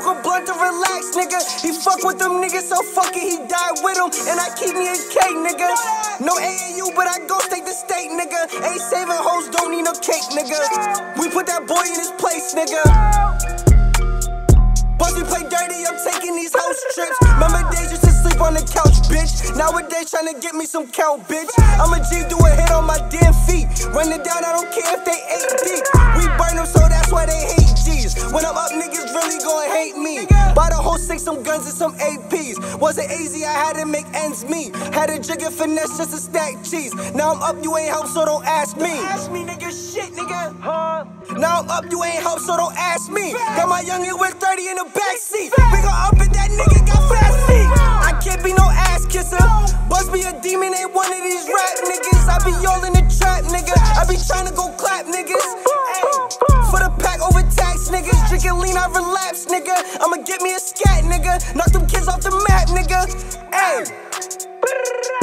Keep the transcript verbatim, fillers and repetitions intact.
smoke a blunt to relax, nigga. He fuck with them niggas, so fuck it, he died with them. And I keep me a K, nigga. No A A U, but I go state to state, nigga. Ain't saving hoes, don't need no cake, nigga. We put that boy in his place, nigga. Buzzy play dirty, I'm taking these house trips. Remember days used to sleep on the couch, bitch. Nowadays tryna get me some count, bitch. I'm a G, do a hit on my damn feet. Run it down, I don't care if they eight deep. We burn them, so that's why they hate G's. When I'm up, niggas really gon' hate me. Buy the whole six, some guns and some A Ps. Wasn't easy, I had to make ends meet. Had a jig and finesse just to stack cheese. Now I'm up, you ain't help, so don't ask me. Don't ask me, nigga, shit, nigga. Huh? Now I'm up, you ain't help, so don't ask me. Got my youngin' with thirty in the backseat. We gon' up it, that nigga got fast feet. I can't be no ass kisser. Buzz be a demon, ain't one of these rap niggas. I be all in the trap, nigga. I be tryna go clap, niggas. Ay, for the pack over tax, niggas. Drinking lean, I relapse, nigga. I'ma get me a scat, nigga. Knock them kids off the map, nigga. Ay.